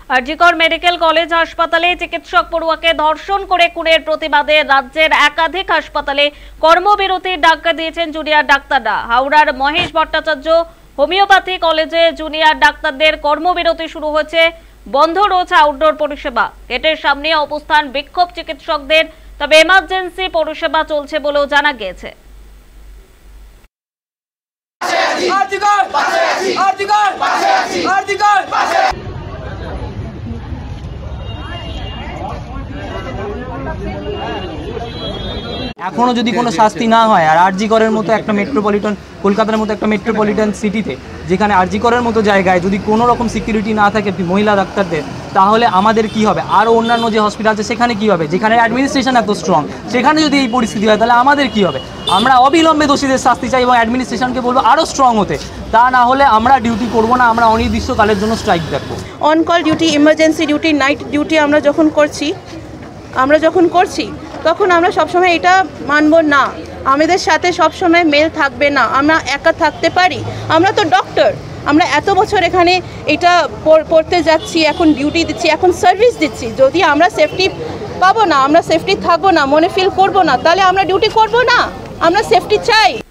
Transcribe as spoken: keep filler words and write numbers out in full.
RG Kar medical college হাসপাতালে চিকিৎসক পড়ুয়াকে ধর্ষণ করে খুনের প্রতিবাদে রাজ্যের একাধিক হাসপাতালে কর্মবিরতির ডাক দিয়েছেন জুনিয়র ডাক্তাররা। হাওড়ার মহেশ ভট্টাচার্য হোমিওপ্যাথি কলেজে জুনিয়র ডাক্তারদের কর্মবিরতি শুরু হয়েছে। বন্ধ রয়েছে আউটডোর পরিষেবা। গেটের সামনে অবস্থান বিক্ষোভ চিকিৎসকদের, তবে এমার্জেন্সি পরিষেবা চলছে বলেও জানা গিয়েছে। এখনো যদি কোনো শাস্তি না হয়, আর আরজিকরের মতো একটা মেট্রোপলিটন, কলকাতার মতো একটা মেট্রোপলিটন সিটিতে যেখানে আরজিকরের মতো জায়গায় যদি কোনো রকম সিকিউরিটি না থাকে মহিলা ডাক্তারদের, তাহলে আমাদের কি হবে? আরও অন্যান্য যে হসপিটাল আছে সেখানে কি হবে? যেখানে অ্যাডমিনিস্ট্রেশন এত স্ট্রং, সেখানে যদি এই পরিস্থিতি হয় তাহলে আমাদের কি হবে? আমরা অবিলম্বে দোষীদের শাস্তি চাই এবং অ্যাডমিনিস্ট্রেশনকে বলবো আরও স্ট্রং হতে। তা না হলে আমরা ডিউটি করবো না, আমরা অনির্দিষ্টকালের জন্য স্ট্রাইক রাখবো। On call duty, emergency duty, night duty আমরা যখন করছি আমরা যখন করছি তখন আমরা সবসময় এটা মানব না। আমাদের সাথে সবসময় মেল থাকবে না, আমরা একা থাকতে পারি। আমরা তো ডক্টর, আমরা এত বছর এখানে এটা পড়তে যাচ্ছি, এখন ডিউটি দিচ্ছি, এখন সার্ভিস দিচ্ছি। যদি আমরা সেফটি পাবো না, আমরা সেফটি থাকবো না, মনে ফিল করবো না, তাহলে আমরা ডিউটি করবো না। আমরা সেফটি চাই।